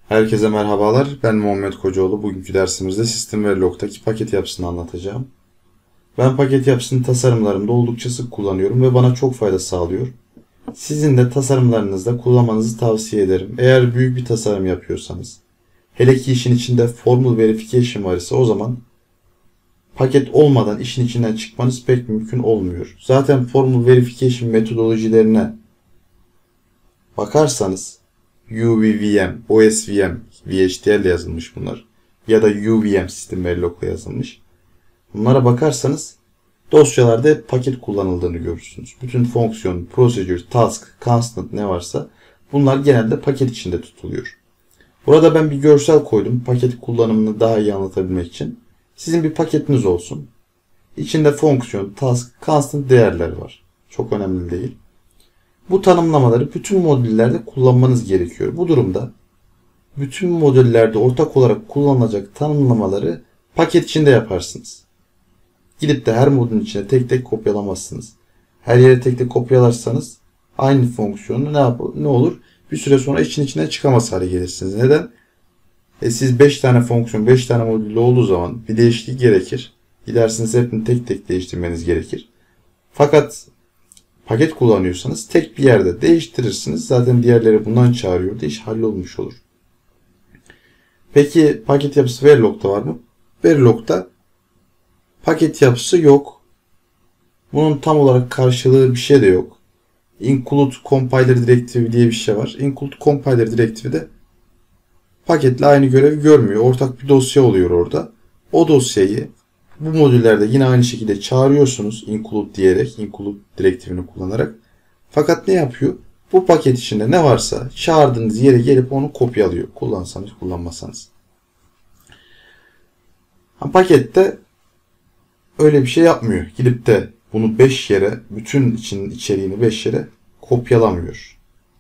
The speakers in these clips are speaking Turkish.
Herkese merhabalar. Ben Muhammed Kocaoğlu. Bugünkü dersimizde System Verilog'daki paket yapısını anlatacağım. Ben paket yapısını tasarımlarımda oldukça sık kullanıyorum ve bana çok fayda sağlıyor. Sizin de tasarımlarınızda kullanmanızı tavsiye ederim. Eğer büyük bir tasarım yapıyorsanız, hele ki işin içinde Formal Verification var ise o zaman paket olmadan işin içinden çıkmanız pek mümkün olmuyor. Zaten Formal Verification metodolojilerine bakarsanız UVVM, OSVM, VHDL ile yazılmış bunlar. Ya da UVM System Verilog ile yazılmış. Bunlara bakarsanız dosyalarda hep paket kullanıldığını görürsünüz. Bütün fonksiyon, procedure, task, constant ne varsa bunlar genelde paket içinde tutuluyor. Burada ben bir görsel koydum paket kullanımını daha iyi anlatabilmek için. Sizin bir paketiniz olsun. İçinde fonksiyon, task, constant değerler var. Çok önemli değil. Bu tanımlamaları bütün modüllerde kullanmanız gerekiyor. Bu durumda bütün modüllerde ortak olarak kullanılacak tanımlamaları paket içinde yaparsınız. Gidip de her modülün içine tek tek kopyalamazsınız. Her yere tek tek kopyalarsanız aynı fonksiyonu ne olur? Bir süre sonra içinden çıkamaz hale gelirsiniz. Neden? Siz 5 tane fonksiyon, 5 tane modüllü olduğu zaman bir değişiklik gerekir. Gidersiniz hepsini tek tek değiştirmeniz gerekir. Fakat paket kullanıyorsanız tek bir yerde değiştirirsiniz. Zaten diğerleri bundan çağırıyor. İş hallolmuş olur. Peki paket yapısı Verilog'da var mı? Verilog'da paket yapısı yok. Bunun tam olarak karşılığı bir şey de yok. Include Compiler Directive diye bir şey var. Include Compiler Directive de paketle aynı görevi görmüyor. Ortak bir dosya oluyor orada. O dosyayı bu modüllerde yine aynı şekilde çağırıyorsunuz include diyerek, include direktifini kullanarak. Fakat ne yapıyor? Bu paket içinde ne varsa çağırdığınız yere gelip onu kopyalıyor. Kullansanız kullanmasanız. Pakette öyle bir şey yapmıyor. Gidip de bunu 5 yere, bütün içeriğini 5 yere kopyalamıyor.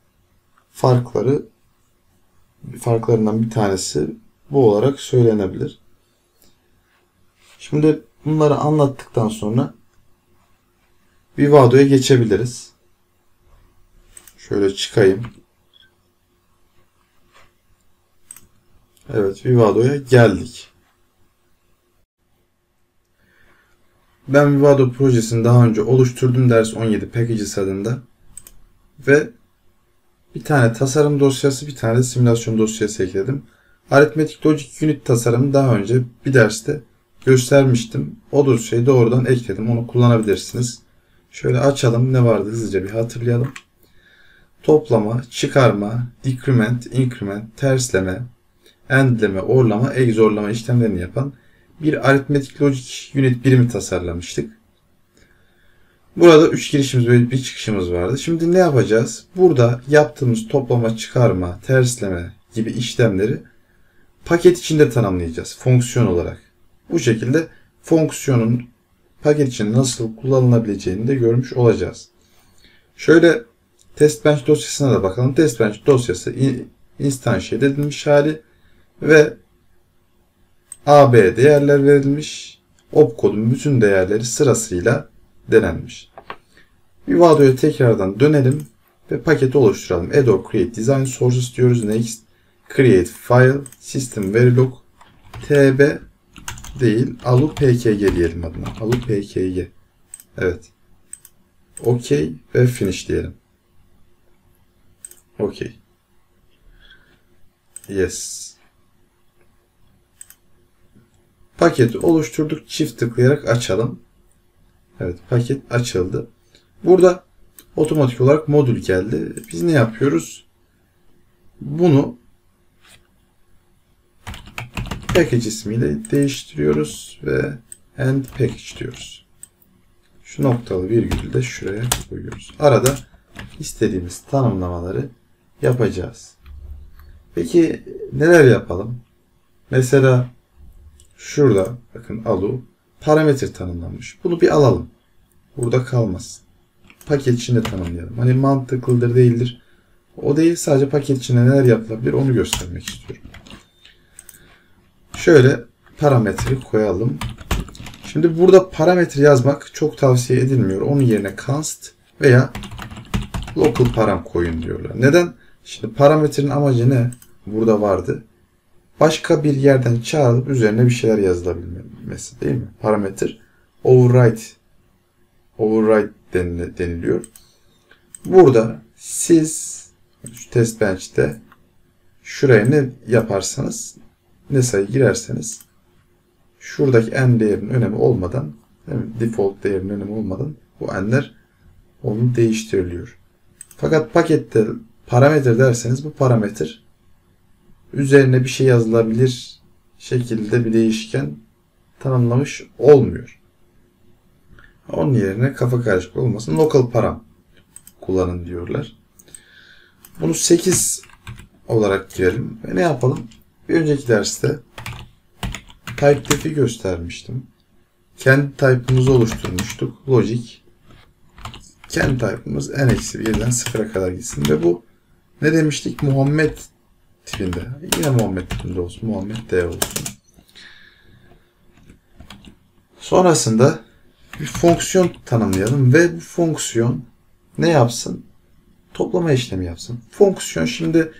Farklarından bir tanesi bu olarak söylenebilir. Şimdi bunları anlattıktan sonra Vivado'ya geçebiliriz. Şöyle çıkayım. Evet, Vivado'ya geldik. Ben Vivado projesini daha önce oluşturdum ders 17 Packages adında. Ve bir tane tasarım dosyası, bir tane de simülasyon dosyası ekledim. Arithmetic Logic Unit tasarımı daha önce bir derste göstermiştim. O dosyayı doğrudan ekledim. Onu kullanabilirsiniz. Şöyle açalım. Ne vardı hızlıca bir hatırlayalım. Toplama, çıkarma, decrement, increment, tersleme, endleme, orlama, XORlama işlemlerini yapan bir Arithmetic Logic Unit birimi tasarlamıştık. Burada 3 girişimiz ve bir çıkışımız vardı. Şimdi ne yapacağız? Burada yaptığımız toplama, çıkarma, tersleme gibi işlemleri paket içinde tanımlayacağız. Fonksiyon olarak. Bu şekilde fonksiyonun paket için nasıl kullanılabileceğini de görmüş olacağız. Şöyle TestBench dosyasına da bakalım. TestBench dosyası instantiate edilmiş hali ve AB değerler verilmiş. Opcode'un bütün değerleri sırasıyla denenmiş. Vivado'ya tekrardan dönelim ve paketi oluşturalım. Add Create Design Sources diyoruz. Next. Create File. System Verilog. TB değil. ALU-PKG diyelim adına. ALU-PKG. Evet. OK ve Finish diyelim. OK. Yes. Paketi oluşturduk. Çift tıklayarak açalım. Evet, paket açıldı. Burada otomatik olarak modül geldi. Biz ne yapıyoruz? Bunu package ismiyle değiştiriyoruz ve end package diyoruz. Şu noktalı virgülü de şuraya koyuyoruz. Arada istediğimiz tanımlamaları yapacağız. Peki neler yapalım? Mesela şurada bakın ALU parametre tanımlanmış. Bunu bir alalım. Burada kalmasın. Paket içinde tanımlayalım. Hani mantıklıdır değildir. O değil, sadece paket içinde neler yapılabilir onu göstermek istiyorum. Şöyle parametre koyalım. Şimdi burada parametre yazmak çok tavsiye edilmiyor. Onun yerine const veya local param koyun diyorlar. Neden? Şimdi parametrenin amacı ne? burada vardı. Başka bir yerden çağrılıp üzerine bir şeyler yazılabilmesi değil mi? Parametre override deniliyor. Burada siz şu test bench'te şuraya ne yaparsanız, ne sayı girerseniz şuradaki n değerinin önemi olmadan, değil mi? Default değerinin önemi olmadan bu n'ler onu değiştiriliyor. Fakat pakette parametre derseniz bu parametre üzerine bir şey yazılabilir şekilde bir değişken tanımlamış olmuyor. Onun yerine kafa karışıklığı olmasın local param kullanın diyorlar. Bunu 8 olarak girelim ve ne yapalım? Bir önceki derste type def'i göstermiştim. Kendi type'ımızı oluşturmuştuk. Logic. Kendi type'ımız n-1'den 0'a kadar gitsin ve bu ne demiştik? Muhammed tipinde. Yine Muhammed tipinde olsun. Muhammed D olsun. Sonrasında bir fonksiyon tanımlayalım ve bu fonksiyon ne yapsın? Toplama işlemi yapsın. Fonksiyon şimdi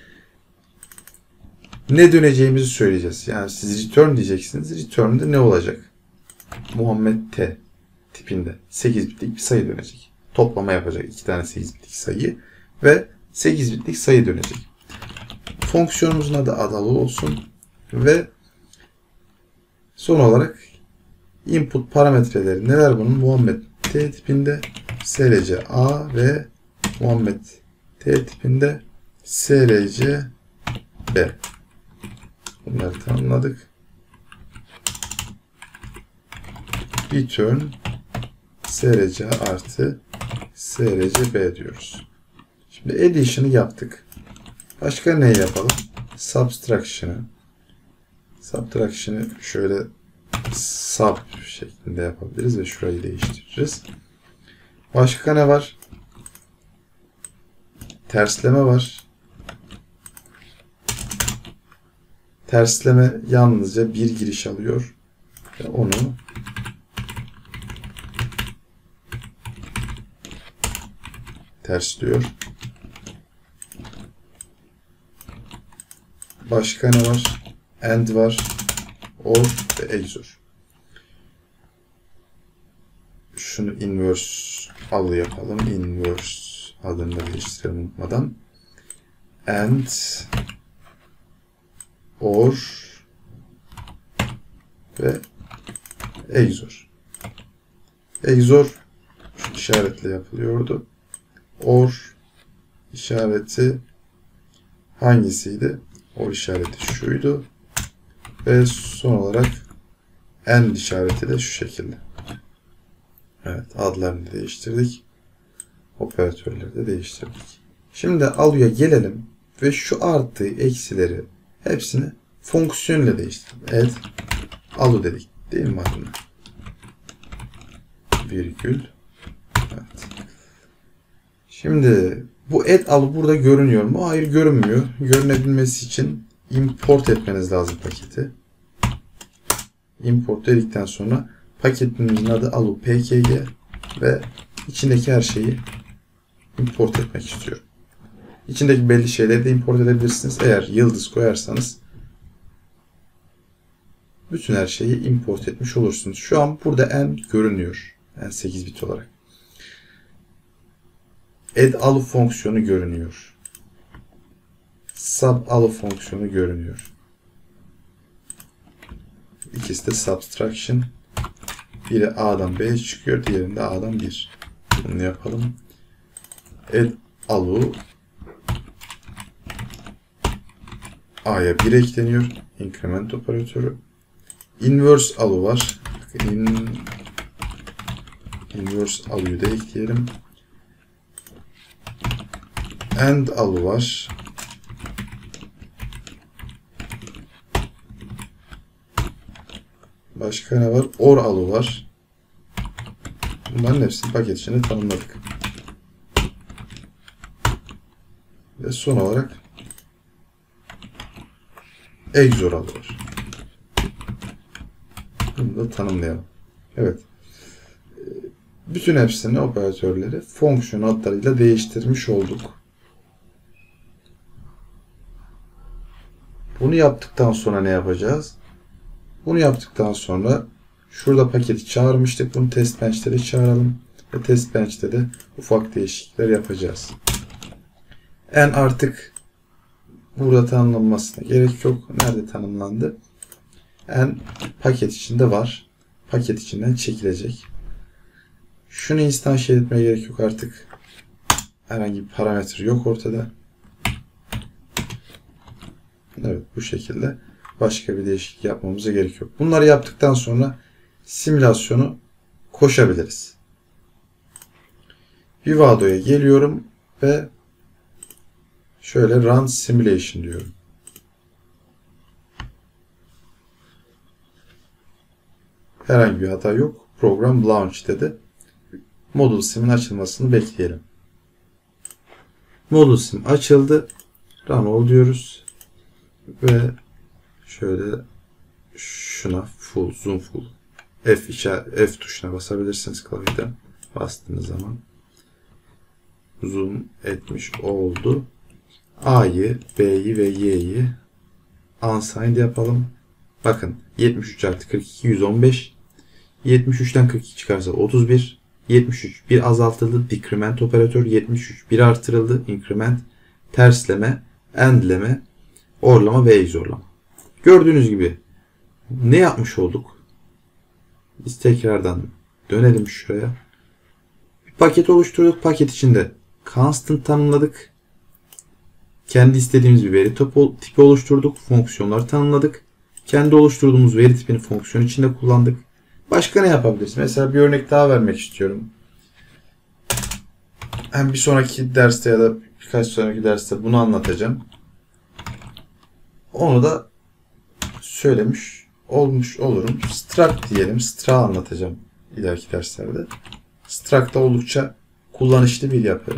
ne döneceğimizi söyleyeceğiz. Yani siz return diyeceksiniz. Return'de ne olacak? Muhammed T tipinde 8 bitlik bir sayı dönecek. Toplama yapacak 2 tane 8 bitlik sayı ve 8 bitlik sayı dönecek. Fonksiyonumuzun adı adalı olsun ve son olarak input parametreleri neler bunun? Muhammed T tipinde SRC A ve Muhammed T tipinde SRC B. Bunları tanımladık. Return SRC artı SRC B diyoruz. Şimdi addition'ı yaptık. Başka ne yapalım? Subtraction'ı şöyle sub şeklinde yapabiliriz ve şurayı değiştiririz. Başka ne var? Tersleme var. Tersleme yalnızca bir giriş alıyor. Ve onu tersliyor. Başka ne var? And var. Or ve exor. Şunu inverse alı yapalım. Inverse adını da değiştirelim unutmadan. And or ve exor. Exor şu işaretle yapılıyordu. Or işareti hangisiydi? Or işareti şuydu. Ve son olarak and işareti de şu şekilde. Evet, adlarını değiştirdik. Operatörleri de değiştirdik. Şimdi aluya gelelim ve şu artı eksileri hepsini fonksiyon ile değiştirelim. Add alu dedik değil mi adına? Virgül. Evet. Şimdi bu add alu burada görünüyor mu? Hayır, görünmüyor. Görünebilmesi için import etmeniz lazım paketi. Import dedikten sonra paketimizin adı alu pkg ve içindeki her şeyi import etmek istiyorum. İçindeki belli şeyleri de import edebilirsiniz. Eğer yıldız koyarsanız bütün her şeyi import etmiş olursunuz. Şu an burada n görünüyor. Yani 8 bit olarak. Add alu fonksiyonu görünüyor. Sub alu fonksiyonu görünüyor. İkisi de subtraction. Biri A'dan B'ye çıkıyor. Diğerinde A'dan 1. Bunu yapalım. Add alu A'ya 1 ekleniyor. Increment operatörü. Inverse alu var. Inverse alu'yu da ekleyelim. And alu var. Başka ne var? Or alu var. Bunların hepsini paket içinde tanımladık. Ve son olarak exor alu var. Bunu da tanımlayalım. Evet. Bütün hepsini operatörleri fonksiyon adlarıyla değiştirmiş olduk. Bunu yaptıktan sonra ne yapacağız? Bunu yaptıktan sonra şurada paketi çağırmıştık. Bunu test bench'te de çağıralım. Ve test bench'te de ufak değişiklikler yapacağız. En artık burada tanımlanmasına gerek yok. Nerede tanımlandı? En paket içinde var. Paket içinden çekilecek. Şunu instansiye etmeye gerek yok artık. Herhangi bir parametre yok ortada. Evet, bu şekilde başka bir değişiklik yapmamıza gerek yok. Bunları yaptıktan sonra simülasyonu koşabiliriz. Vivado'ya geliyorum ve şöyle Run Simulation diyorum. Herhangi bir hata yok. Program Launch dedi. Model Sim'in açılmasını bekleyelim. Model Sim açıldı. Run ol diyoruz. Ve şöyle şuna full, zoom full. F tuşuna basabilirsiniz klavyeden. Bastığınız zaman zoom etmiş oldu. A'yı, B'yi ve Y'yi unsigned yapalım. Bakın 73 artı 42 115. 73'ten 42 çıkarsa 31. 73 bir azaltıldı. Decrement operatör. 73 bir artırıldı. Increment. Tersleme. Endleme. Orlama ve egzorlama. Gördüğünüz gibi ne yapmış olduk? Biz tekrardan dönelim şuraya. Bir paket oluşturduk. Paket içinde constant tanımladık. Kendi istediğimiz bir veri tipi oluşturduk. Fonksiyonları tanımladık. Kendi oluşturduğumuz veri tipini fonksiyon içinde kullandık. Başka ne yapabiliriz? Mesela bir örnek daha vermek istiyorum. Hem bir sonraki derste ya da birkaç sonraki derste bunu anlatacağım. Onu da söylemiş olmuş olurum. Struct diyelim. Struct anlatacağım ileriki derslerde. Struct da oldukça kullanışlı bir yapı.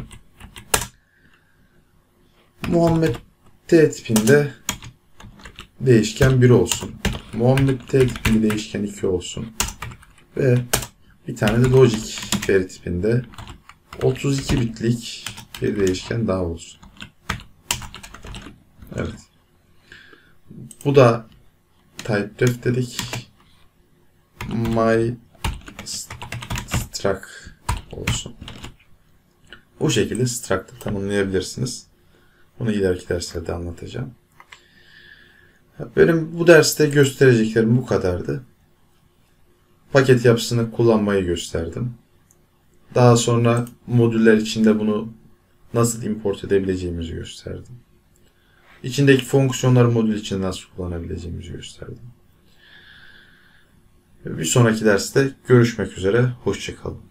Muhammed T tipinde değişken 1 olsun. Muhammed T tipinde değişken 2 olsun. Ve bir tane de logic veri tipinde 32 bitlik bir değişken daha olsun. Evet. Bu da typeref dedik. My struct olsun. O şekilde struct'ı tanımlayabilirsiniz. Bunu ileriki derslerde anlatacağım. Benim bu derste göstereceklerim bu kadardı. Paket yapısını kullanmayı gösterdim. Daha sonra modüller içinde bunu nasıl import edebileceğimizi gösterdim. İçindeki fonksiyonları modül içinde nasıl kullanabileceğimizi gösterdim. Bir sonraki derste görüşmek üzere. Hoşça kalın.